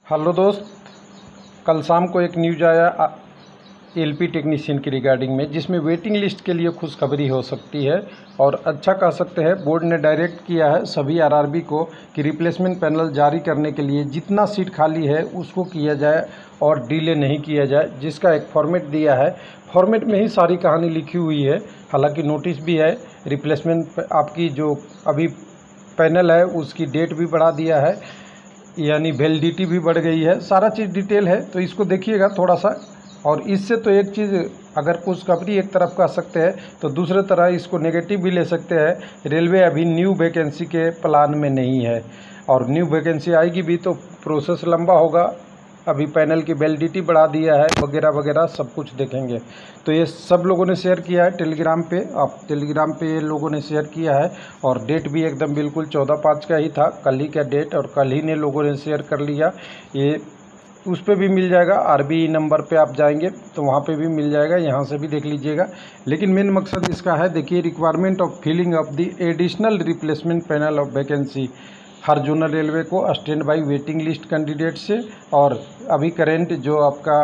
Hello दोस्त, कल शाम को एक न्यूज आया एलपी टेक्नीशियन की रिगार्डिंग में, जिसमें वेटिंग लिस्ट के लिए खुशखबरी हो सकती है और अच्छा कह सकते हैं। बोर्ड ने डायरेक्ट किया है सभी आरआरबी को कि रिप्लेसमेंट पैनल जारी करने के लिए जितना सीट खाली है उसको किया जाए और डिले नहीं किया जाए, जिसका एक फॉर्मेट दिया है। फॉर्मेट में ही सारी कहानी लिखी हुई है। हालांकि नोटिस भी है, रिप्लेसमेंट आपकी जो अभी पैनल है उसकी डेट भी बढ़ा दिया है, यानी वैलिडिटी भी बढ़ गई है। सारा चीज़ डिटेल है, तो इसको देखिएगा थोड़ा सा। और इससे तो एक चीज़ अगर खुशखबरी एक तरफ कह सकते हैं, तो दूसरे तरह इसको नेगेटिव भी ले सकते हैं। रेलवे अभी न्यू वैकेंसी के प्लान में नहीं है, और न्यू वैकेंसी आएगी भी तो प्रोसेस लंबा होगा। अभी पैनल की वैलिडिटी बढ़ा दिया है वगैरह वगैरह सब कुछ देखेंगे। तो ये सब लोगों ने शेयर किया है टेलीग्राम पे। आप टेलीग्राम पे ये लोगों ने शेयर किया है, और डेट भी एकदम बिल्कुल 14/5 का ही था, कल ही का डेट, और कल ही ने लोगों ने शेयर कर लिया। ये उस पर भी मिल जाएगा, आरबी नंबर पे आप जाएंगे तो वहाँ पे भी मिल जाएगा, यहाँ से भी देख लीजिएगा। लेकिन मेन मकसद इसका है, देखिए, requirement of filling of the additional replacement panel of vacancy हर जोनल रेलवे को stand by waiting list candidate से, और अभी करेंट जो आपका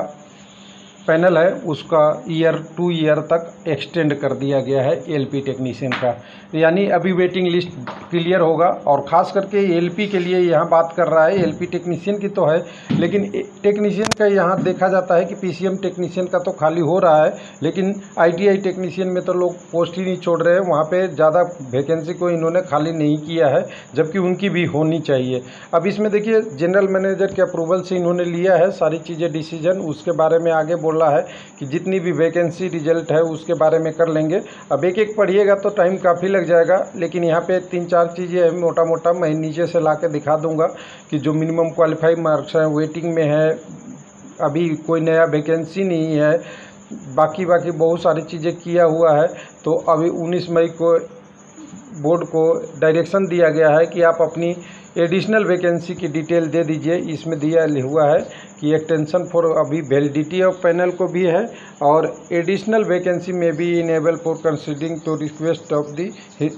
पैनल है उसका ईयर 2 ईयर तक एक्सटेंड कर दिया गया है एलपी टेक्नीशियन का। यानी अभी वेटिंग लिस्ट क्लियर होगा, और ख़ास करके एलपी के लिए यहाँ बात कर रहा है। एलपी टेक्नीशियन की तो है, लेकिन टेक्नीशियन का यहाँ देखा जाता है कि पीसीएम टेक्नीशियन का तो खाली हो रहा है, लेकिन आईटीआई टेक्नीशियन में तो लोग पोस्ट ही नहीं छोड़ रहे हैं। वहाँ पे ज़्यादा वैकेंसी को इन्होंने खाली नहीं किया है, जबकि उनकी भी होनी चाहिए। अब इसमें देखिए, जनरल मैनेजर के अप्रूवल से इन्होंने लिया है सारी चीज़ें, डिसीजन उसके बारे में आगे बोला है कि जितनी भी वैकेंसी रिजल्ट है उसके बारे में कर लेंगे। अब एक एक पढ़िएगा तो टाइम काफ़ी लग जाएगा, लेकिन यहाँ पे 3-4 चीज़ें हैं मोटा मोटा, मैं नीचे से ला के दिखा दूंगा कि जो मिनिमम क्वालिफाइड मार्क्स हैं वेटिंग में है, अभी कोई नया वैकेंसी नहीं है, बाकी बहुत सारी चीज़ें किया हुआ है। तो अभी 19 मई को बोर्ड को डायरेक्शन दिया गया है कि आप अपनी एडिशनल वैकेंसी की डिटेल दे दीजिए। इसमें दिया हुआ है कि एक्सटेंशन फॉर अभी वैलिडिटी ऑफ पैनल को भी है, और एडिशनल वैकेंसी में भी enable for considering to request of the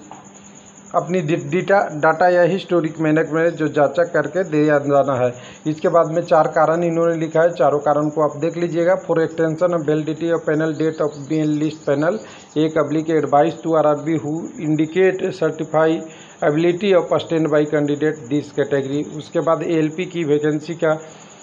अपनी डाटा या हिस्टोरिक मैनेजमेंट जो जांचा करके दिया जाना है। इसके बाद में 4 कारण इन्होंने लिखा है, चारों कारण को आप देख लीजिएगा। For extension of validity of panel date of being list panel, एक public advice to RRB who indicate certify ability of stand by candidate this category. उसके बाद एएलपी की वैकेंसी का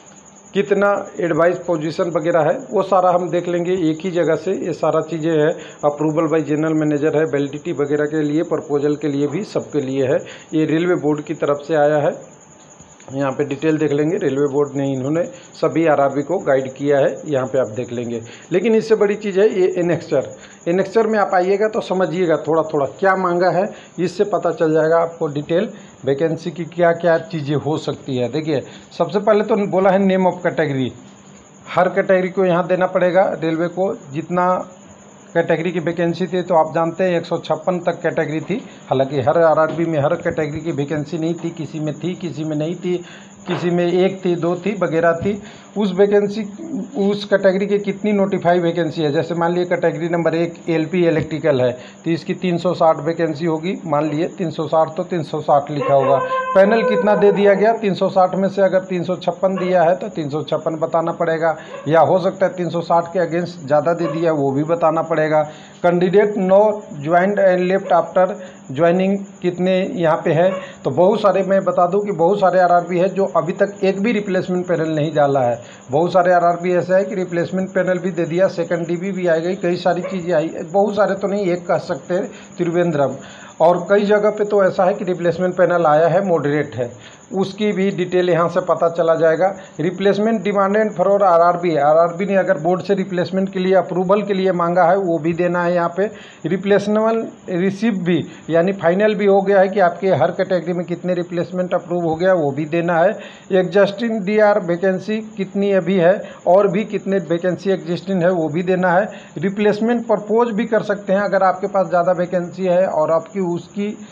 कितना एडवाइस पोजीशन वगैरह है वो सारा हम देख लेंगे एक ही जगह से। ये सारा चीज़ें है, अप्रूवल बाय जनरल मैनेजर है, वैलिडिटी वगैरह के लिए, प्रपोजल के लिए भी, सबके लिए है। ये रेलवे बोर्ड की तरफ से आया है, यहाँ पे डिटेल देख लेंगे। रेलवे बोर्ड ने इन्होंने सभी आरआरबी को गाइड किया है, यहाँ पे आप देख लेंगे। लेकिन इससे बड़ी चीज़ है ये एनेक्चर में आप आइएगा तो समझिएगा थोड़ा थोड़ा क्या मांगा है, इससे पता चल जाएगा आपको डिटेल वैकेंसी की क्या क्या चीज़ें हो सकती है। देखिए, सबसे पहले तो बोला है नेम ऑफ कैटेगरी, हर कैटेगरी को यहाँ देना पड़ेगा रेलवे को। जितना कैटेगरी की वैकेंसी थी तो आप जानते हैं 156 तक कैटेगरी थी। हालांकि हर आरआरबी में हर कैटेगरी की वैकेंसी नहीं थी, किसी में थी, किसी में नहीं थी, किसी में 1 थी, 2 थी वगैरह थी। उस वैकेंसी, उस कैटेगरी की कितनी नोटिफाई वैकेंसी है, जैसे मान लिए कैटेगरी नंबर 1 एलपी इलेक्ट्रिकल है तो इसकी 360 वैकेंसी होगी। मान लिए 360 तो 360 लिखा होगा। पैनल कितना दे दिया गया, 360 में से अगर 356 दिया है तो 356 बताना पड़ेगा, या हो सकता है 360 के अगेंस्ट ज़्यादा दे दिया वो भी बताना पड़ेगा। Candidate no joined and left after joining कितने यहाँ पे है, तो बहुत सारे, मैं बता दूं कि बहुत सारे आरआरबी है जो अभी तक एक भी रिप्लेसमेंट पैनल नहीं डाला है। बहुत सारे आरआरबी ऐसा है कि रिप्लेसमेंट पैनल भी दे दिया, सेकंड डीबी भी आ गई, कई सारी चीज़ें आई। बहुत सारे तो नहीं, एक कह सकते हैं त्रिवेंद्रम, और कई जगह पे तो ऐसा है कि रिप्लेसमेंट पैनल आया है, मॉडरेट है, उसकी भी डिटेल यहाँ से पता चला जाएगा। रिप्लेसमेंट डिमांडेड फॉर आरआरबी ने अगर बोर्ड से रिप्लेसमेंट के लिए अप्रूवल के लिए मांगा है वो भी देना है यहाँ पे। रिप्लेसमेबल रिसीव भी, यानी फाइनल भी हो गया है कि आपके हर कैटेगरी में कितने रिप्लेसमेंट अप्रूव हो गया वो भी देना है। एग्जिस्टिंग डीआर वैकेंसी कितनी अभी है और भी कितने वैकेंसी एग्जिस्टिंग है वो भी देना है। रिप्लेसमेंट प्रपोज भी कर सकते हैं अगर आपके पास ज़्यादा वैकेंसी है और आपकी उसकी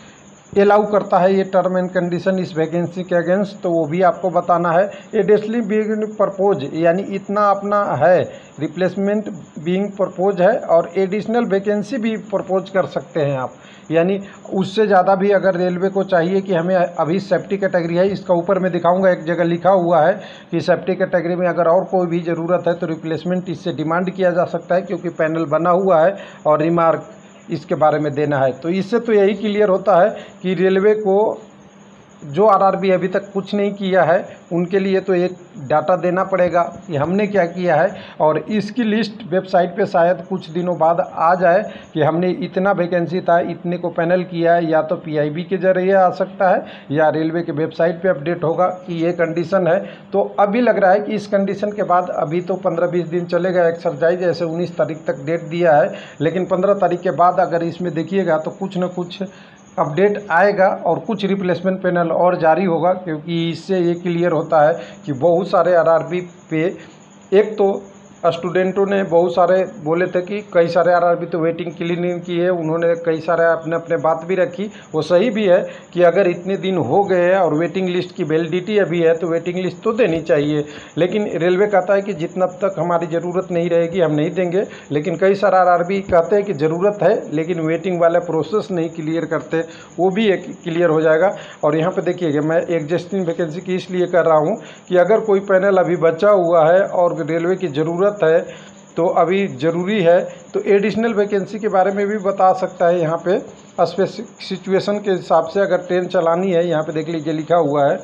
अलाउ करता है ये टर्म एंड कंडीशन इस वैकेंसी के अगेंस्ट, तो वो भी आपको बताना है। एडिशनली बीइंग प्रपोज, यानी इतना अपना है, रिप्लेसमेंट बीइंग प्रपोज है, और एडिशनल वैकेंसी भी प्रपोज कर सकते हैं आप, यानी उससे ज़्यादा भी अगर रेलवे को चाहिए कि हमें अभी सेफ्टी कैटेगरी है, इसका ऊपर मैं दिखाऊंगा एक जगह लिखा हुआ है कि सेफ्टी कैटेगरी में अगर और कोई भी ज़रूरत है तो रिप्लेसमेंट इससे डिमांड किया जा सकता है, क्योंकि पैनल बना हुआ है और रिमार्क इसके बारे में देना है। तो इससे तो यही क्लियर होता है कि रेलवे को जो आरआरबी अभी तक कुछ नहीं किया है उनके लिए तो एक डाटा देना पड़ेगा कि हमने क्या किया है, और इसकी लिस्ट वेबसाइट पे शायद कुछ दिनों बाद आ जाए कि हमने इतना वैकेंसी था, इतने को पैनल किया है, या तो पीआईबी के जरिए आ सकता है या रेलवे के वेबसाइट पे अपडेट होगा कि ये कंडीशन है। तो अभी लग रहा है कि इस कंडीशन के बाद अभी तो 15-20 दिन चलेगा एक्सरसाइज, ऐसे 19 तारीख तक डेट दिया है, लेकिन 15 तारीख के बाद अगर इसमें देखिएगा तो कुछ न कुछ अपडेट आएगा और कुछ रिप्लेसमेंट पैनल और जारी होगा, क्योंकि इससे ये क्लियर होता है कि बहुत सारे आरआरबी पे, एक तो स्टूडेंटों ने बहुत सारे बोले थे कि कई सारे आरआरबी तो वेटिंग के लिए नहीं की है, उन्होंने कई सारे अपने बात भी रखी, वो सही भी है कि अगर इतने दिन हो गए हैं और वेटिंग लिस्ट की वैलिडिटी अभी है तो वेटिंग लिस्ट तो देनी चाहिए, लेकिन रेलवे कहता है कि जितना तक हमारी ज़रूरत नहीं रहेगी हम नहीं देंगे। लेकिन कई सारे आरआरबी कहते हैं कि ज़रूरत है लेकिन वेटिंग वाला प्रोसेस नहीं क्लियर करते, वो भी एक क्लियर हो जाएगा। और यहाँ पर देखिएगा मैं एग्जिस्टिंग वैकेंसी की इसलिए कर रहा हूँ कि अगर कोई पैनल अभी बचा हुआ है और रेलवे की ज़रूरत है तो अभी ज़रूरी है, तो एडिशनल वैकेंसी के बारे में भी बता सकता है। यहाँ पे स्पेसिफिक सिचुएशन के हिसाब से अगर ट्रेन चलानी है, यहाँ पे देख लीजिए लिखा हुआ है,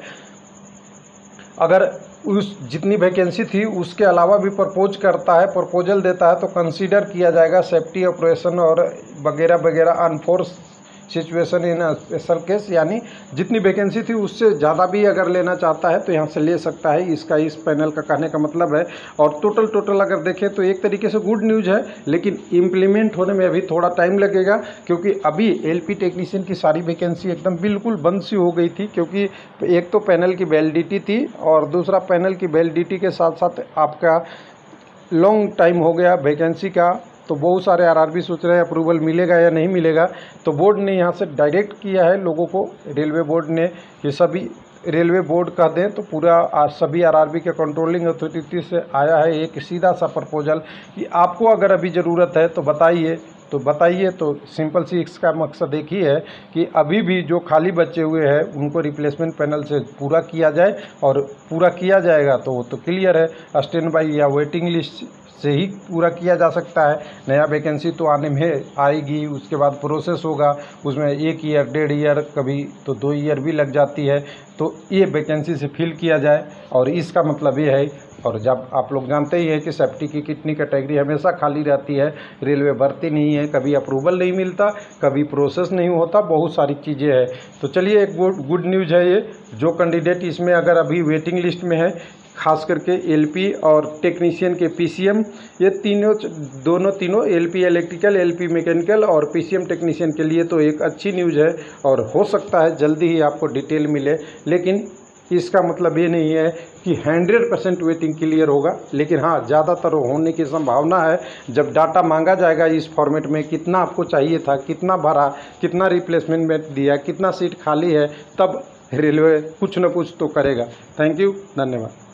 अगर उस जितनी वैकेंसी थी उसके अलावा भी प्रपोज करता है, प्रपोजल देता है, तो कंसीडर किया जाएगा सेफ्टी ऑपरेशन और वगैरह वगैरह unforeseen situation in special case, यानी जितनी वैकेंसी थी उससे ज़्यादा भी अगर लेना चाहता है तो यहाँ से ले सकता है, इसका इस पैनल का कहने का मतलब है। और टोटल अगर देखें तो एक तरीके से गुड न्यूज़ है, लेकिन इम्प्लीमेंट होने में अभी थोड़ा टाइम लगेगा, क्योंकि अभी एलपी टेक्नीशियन की सारी वैकेंसी एकदम बिल्कुल बंद सी हो गई थी, क्योंकि एक तो पैनल की वैलिडिटी थी और दूसरा पैनल की वैलिडिटी के साथ साथ आपका लॉन्ग टाइम हो गया वैकेंसी का, तो बहुत सारे आरआरबी सोच रहे हैं अप्रूवल मिलेगा या नहीं मिलेगा। तो बोर्ड ने यहाँ से डायरेक्ट किया है लोगों को, रेलवे बोर्ड ने, कि सभी रेलवे बोर्ड कह दें तो पूरा सभी आरआरबी के कंट्रोलिंग अथॉरिटी से आया है एक सीधा सा प्रपोजल कि आपको अगर अभी ज़रूरत है तो बताइए। तो सिंपल सी इसका मकसद एक ही है कि अभी भी जो खाली बचे हुए हैं उनको रिप्लेसमेंट पैनल से पूरा किया जाए, और पूरा किया जाएगा तो वो तो क्लियर है, स्टैंड बाई या वेटिंग लिस्ट से ही पूरा किया जा सकता है। नया वैकेंसी तो आने में आएगी, उसके बाद प्रोसेस होगा, उसमें 1 ईयर 1.5 ईयर कभी तो 2 ईयर भी लग जाती है, तो ये वैकेंसी से फिल किया जाए। और इसका मतलब ये है, और जब आप लोग जानते ही हैं कि सेफ्टी की कितनी कैटेगरी हमेशा खाली रहती है, रेलवे भर्ती नहीं है, कभी अप्रूवल नहीं मिलता, कभी प्रोसेस नहीं होता, बहुत सारी चीज़ें हैं। तो चलिए एक गुड न्यूज़ है ये, जो कैंडिडेट इसमें अगर अभी वेटिंग लिस्ट में है, खास करके एलपी और टेक्नीशियन के पीसीएम, ये तीनों एलपी इलेक्ट्रिकल, एलपी मैकेनिकल और पीसीएम टेक्नीशियन के लिए तो एक अच्छी न्यूज़ है, और हो सकता है जल्दी ही आपको डिटेल मिले। लेकिन इसका मतलब ये नहीं है कि 100% वेटिंग क्लियर होगा, लेकिन हाँ ज़्यादातर होने की संभावना है। जब डाटा मांगा जाएगा इस फॉर्मेट में, कितना आपको चाहिए था, कितना भरा, कितना रिप्लेसमेंट में दिया, कितना सीट खाली है, तब रेलवे कुछ न कुछ तो करेगा। थैंक यू, धन्यवाद।